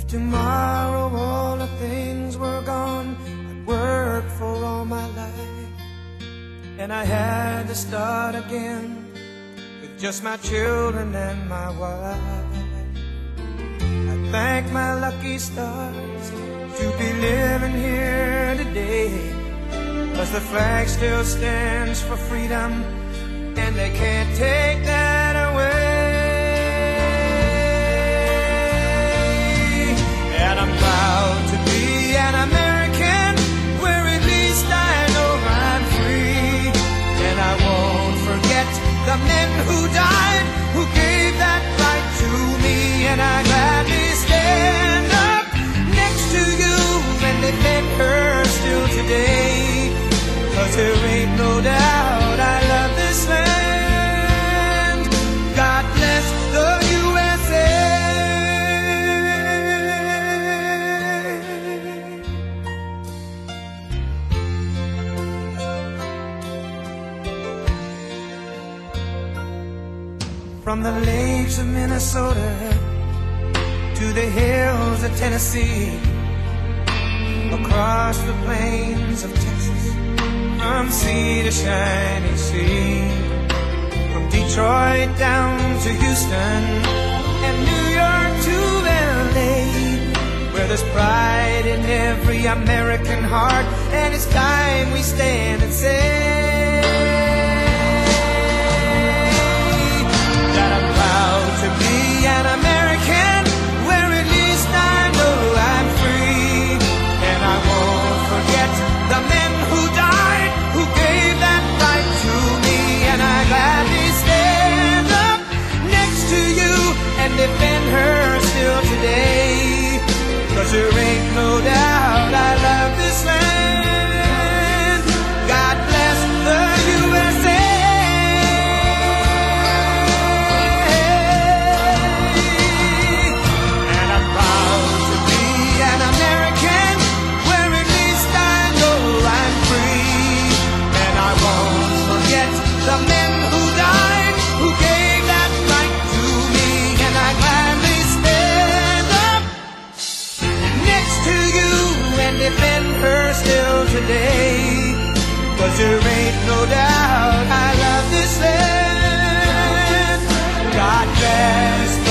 tomorrow all the things were gone I'd worked for all my life, and I had to start again with just my children and my wife. I thank my lucky stars to be living here today, 'cause the flag still stands for freedom, and they can't take that away. And I'm proud to be an American, where at least I know I'm free. And I won't forget the men who died, who gave that right to me. And I gladly stand up next to you and defend her still today, 'cause there ain't no doubt I love this land. God bless the USA. From the lakes of Minnesota to the hills of Tennessee, across the plains of Texas, from sea to shining sea, from Detroit down to Houston and New York to LA, where there's pride in every American heart, and it's time we stand and say that I'm proud to be an American, where at least I know I'm free. And I won't forget the men who died, who gave that right to me. And I gladly stand up next to you and defend her still today, 'cause there ain't no doubt I love this land. God bless the USA. The men who died, who gave that right to me. And I gladly stand up next to you and defend her still today, 'cause there ain't no doubt I love this land. God bless